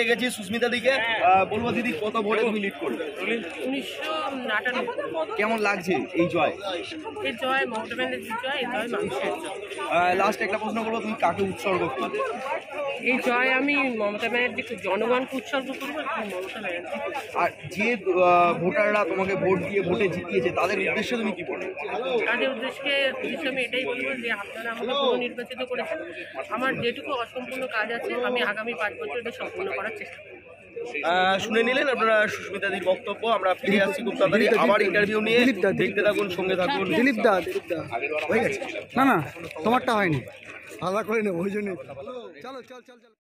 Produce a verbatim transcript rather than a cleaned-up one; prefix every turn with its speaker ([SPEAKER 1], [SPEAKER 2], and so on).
[SPEAKER 1] পেয়ে গেছি সুস্মিতা দিকে। বলবো দিদি, কত ভোটে তুমি লিড করবে?
[SPEAKER 2] উনিশশো আটানব্বই।
[SPEAKER 1] কেমন লাগছে এই জয়?
[SPEAKER 2] এই জয় মমতা ব্যানার্জির জয়, এই জয় মানুষের জয়।
[SPEAKER 1] লাস্ট একটা প্রশ্ন করবো, তুমি কাকে উৎসর্গ করবে?
[SPEAKER 2] এই জয় আমি মমতা ব্যানার্জিকে জনগণকে উৎসর্গ করবো, মমতা ব্যানার্জি।
[SPEAKER 1] আর যে ভোটাররা তোমাকে ভোট দিয়ে ভোটে জিতিয়েছে তাদের উদ্দেশ্যে তুমি কি বলবে?
[SPEAKER 2] তাদের উদ্দেশ্যে উদ্দেশ্যে আমি এটাই বলবো যে আপনারা আমাকে পুনর্নির্বাচিত করেছেন। আমার যেটুকু অসম্পূর্ণ কাজ আছে আমি আগামী পাঁচ বছর এটা সম্পূর্ণ করার চেষ্টা করব।
[SPEAKER 1] শুনে নিলেন আপনারা সুস্মিতাদির বক্তব্য। আমরা ফিরে আসছি খুব তাড়াতাড়ি আবার ইন্টারভিউ নিয়ে। দেখতে থাকুন, সঙ্গে থাকুন।
[SPEAKER 3] দিলীপ দা দিলীপ দা হয়ে গেছে? না না, তোমারটা হয়নি, আলাদা করে নেবো ওই জন্য। চলো চল চল চল।